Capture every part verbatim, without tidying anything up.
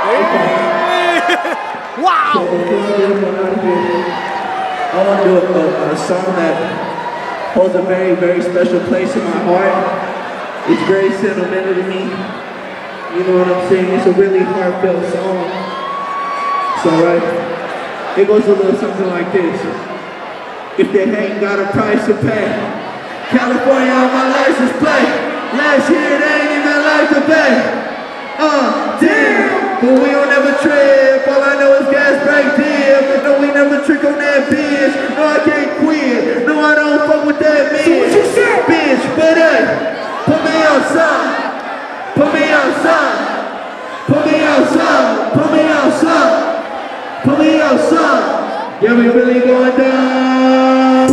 Wow! So before I get up out of here, I want to do a, a song that holds a very, very special place in my heart. It's very sentimental to me. You know what I'm saying? It's a really heartfelt song. So, right, it goes a little something like this. If they ain't got a price to pay, California on my license plate. Last year they ain't even like to pay. Uh, damn, but we don't ever trip. All I know is gas break dip. No, we never trick on that bitch. No, I can't quit. No, I don't fuck with that bitch. So what you said? Bitch, but hey, put me outside. Put me outside. Put me outside. Put me outside. Put me outside. Yeah, we really going down.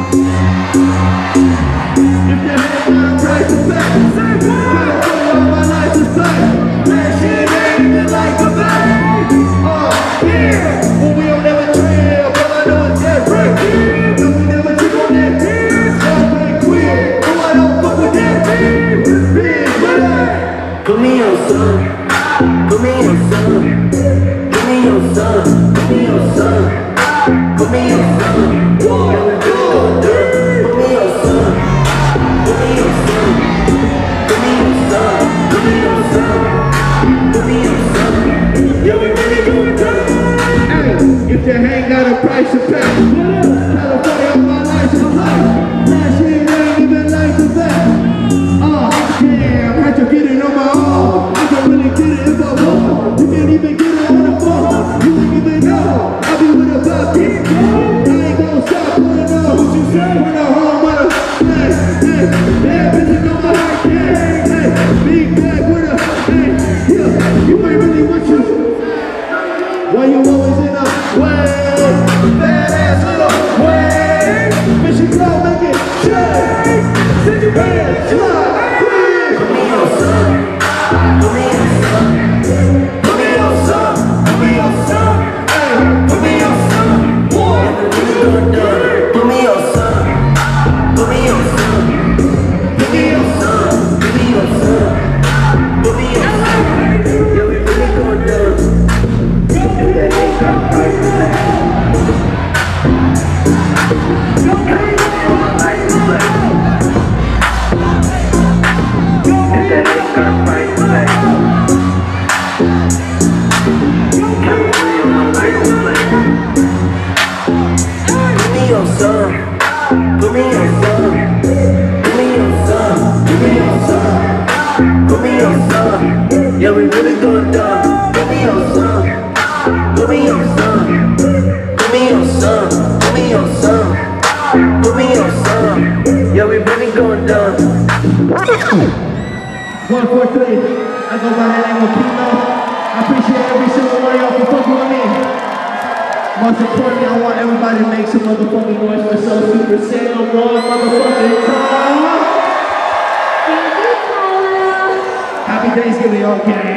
If they ain't got a price to pay, California on my license plate. Last year they ain't even like a bag. Oh, yeah, but we don't ever trip. All I know is that break. No, we never trick on that bitch. I can't quit. No, I don't fuck with that bitch. Bitch, but hey, put me on some. Put me on some. Put me on some. Put me on some. Put me on some. One, two, three. Put me on some. Put me on some. Put me on some. Put me on some. Put me on some. Yeah, we really going down. Hey, if they ain't got a price to pay, California on my license plate. Last year they ain't even like the best. Oh, damn, had to get it on my own. I can really get it if I want. You can't even get it on the phone. You ain't even know. I'll be with a bucket. I ain't gon' stop pulling up. What you say? When I'm home with a hey, hey, bad bitches on my heart, yeah. Hey, big bag with a hey, yeah. You ain't really what you. Why you always in a way? Badass little way. Bitch, you go make it shake. Send your hands, slide, please. Put me on some. Put me on some. Put me on some. Put me on some. Hey, put me on some. One, two, three. Put me on some. Put me on some. Put me on some. Put me on some. Put me on some. Yeah, we really going down. If that ain't got a price to pay. California on my license plate. If that ain't got a price to pay. California on my license plate. Put me on some. Put me on some. Put me on some. Put me on some. Put me on some. Yeah, we really going down. Put me on some. Put me on some. Put me on some. Put me on some. Put me on some. Yeah, we really going down. One, four, three. I go by the name of Pino. I appreciate every single one of y'all for fucking with me. Most importantly, I want everybody to make some motherfucking noise for some super sale one motherfucking time. Happy Thanksgiving, y'all.